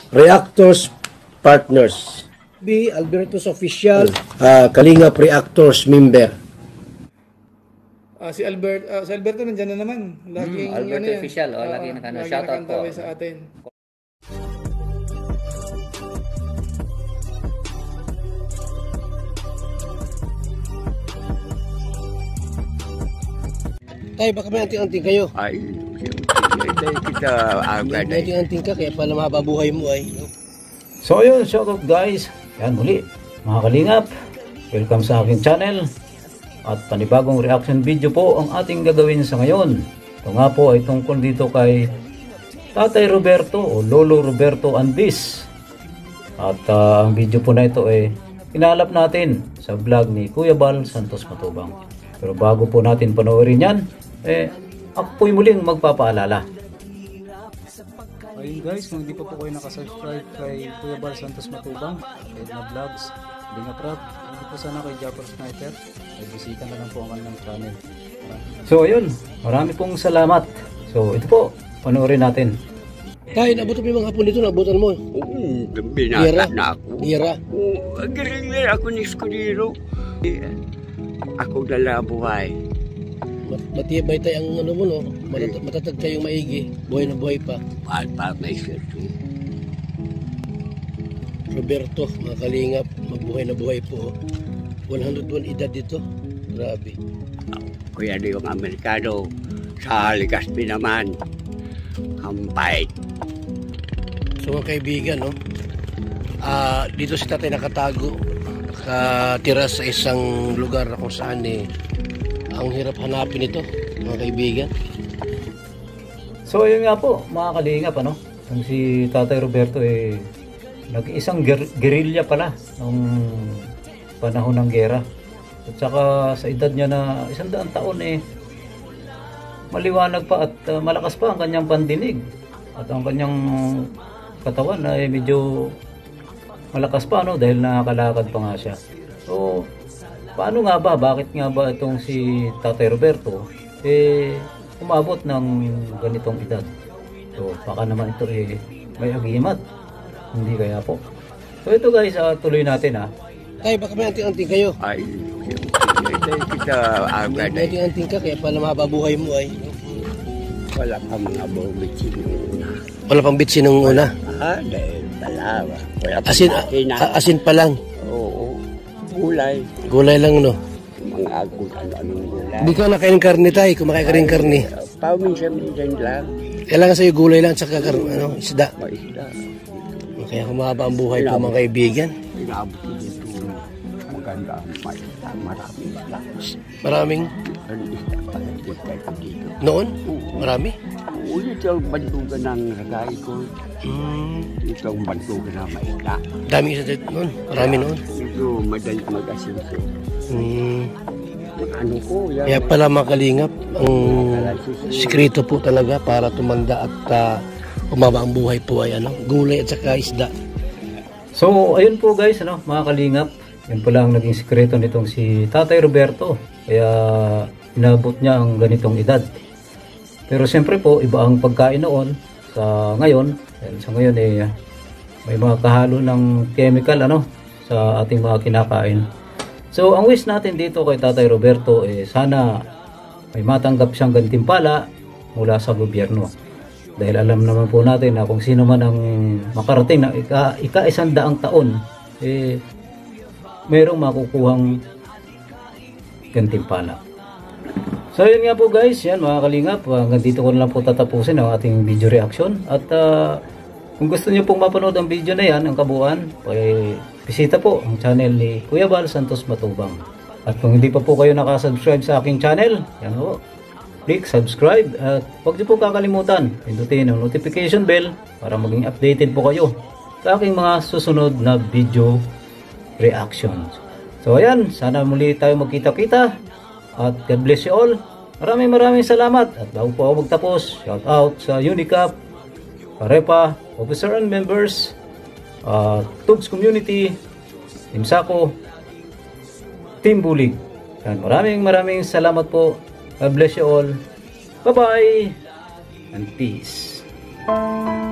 Reactors Partners. B. Alberto's official Kalingap Reactors member. Si Alberto nandiyan na naman. Laging Alberto official, lagi shoutout po sa atin. Tay, baka may anting-anting kayo. Ay, kita agad. May anting-anting ka, kaya pala mahaba buhay mo ay. So ayun, shoutout guys. Yan muli, mga kalingap. Welcome sa aking channel. At panibagong reaction video po ang ating gagawin sa ngayon. Ito nga po ay tungkol dito kay Tatay Roberto o Lolo Roberto Andes. At ang video po na ito ay kinalap natin sa vlog ni Kuya Bal Santos Matubang. Pero bago po natin panoorin yan, ako po'y muling magpapaalala. Ayun guys, kung hindi pa po kayo nakasubscribe kay Kuya Bal Santos Matubang, Edna Vlogs, Linga Prab, hindi po sana kay Japper Sniper, ay bisita na lang po ang kanilang channel. So ayun, marami pong salamat. So ito po, panoorin natin. Tay, nabutan mo yung mga hapon dito, nabutan mo. Oo, binata na ako. Gira. Oo, galing ako ni Escudero. Ako dala buhay. Matibay tayo ang ano mo, no? Matatag tayong maigi. Buhay na buhay pa. Pa may swerte. Roberto, mga kalingap, mabuhay na buhay po. 101 edad dito. Grabe. Kuya na yung Amerikano. Sa Legazpi naman. Hampay. So mga kaibigan, no? Dito si tatay nakatago. Nakatira sa isang lugar na kung saan ang hirap hanapin ito, mga kaibigan. So ayun nga po, mga kalingap, ano? Ang si Tatay Roberto nag-isang guerrilla pala nung panahon ng gera. At saka sa edad niya na 100 taon maliwanag pa at malakas pa ang kanyang pandinig. At ang kanyang katawan ay medyo malakas pa, no? Dahil nakakalakad pa nga siya. So paano nga ba? Bakit nga ba itong si Tatay Roberto umabot ng ganitong edad? So baka naman ito may agimat. Hindi kaya po. So ito guys, tuloy natin ha. Tay, baka may anting-anting kayo. Ay, kita agad. May anting-anting ka, kaya pala mahaba buhay mo ay. Wala pa mga bitsin nung una. Wala pang bitsin nung una? Dahil dalawa. Asin pa lang? Oo. Gulay. Gulay lang, no? Mga ano-anong gulay. Hindi ka nakain karne, tay. Kumakain ka rin karne. Paminsan-minsan lang. Kailangan sa'yo gulay lang tsaka isda. Isda. Kaya kumahaba ang buhay po, mga kaibigan. Inabot ko dito. Maganda ang maisda. Maraming isda. Maraming? Ang isda pagdating kayo dito. Noon? Marami? Ito ang bandugan ng ragay ko. Ito ang bandugan ng maisda. Daming isa noon? Marami noon? Ito madali mag-asin ko. Ano ko? Kaya pala mga kalingap, ang sikreto po talaga para tumanda at umaba ang buhay po ay gulay at saka isda. So ayun po guys, mga kalingap, yun pala ang naging sikreto nitong si Tatay Roberto. Kaya inabot niya ang ganitong edad. Pero siyempre po, iba ang pagkain noon sa ngayon. Sa ngayon may mga kahalo ng chemical sa ating mga kinakain. So ang wish natin dito kay Tatay Roberto sana may matanggap siyang gantimpala mula sa gobyerno. Dahil alam naman po natin na kung sino man ang makarating na ika-100 taon, mayroong makukuhang gantimpala. So yun nga po guys, yan mga kalingap, hanggang dito ko na lang po tatapusin ang ating video reaction. At kung gusto niyo pong mapanood ang video na yan, ang kabuuan, bisita po ang channel ni Kuya Bal Santos Matubang. At kung hindi pa po kayo nakasubscribe sa aking channel, yan po, click subscribe at huwag niyo po kakalimutan pindutin ang notification bell para maging updated po kayo sa aking mga susunod na video reactions. So ayan, sana muli tayo magkita-kita at God bless you all. Maraming salamat. At bago po ako magtapos, shout out sa Unicap, Parepa, officer and members, Tugs Community, Team Sako, Team Bulig. Maraming salamat po. God bless you all. Bye-bye and peace.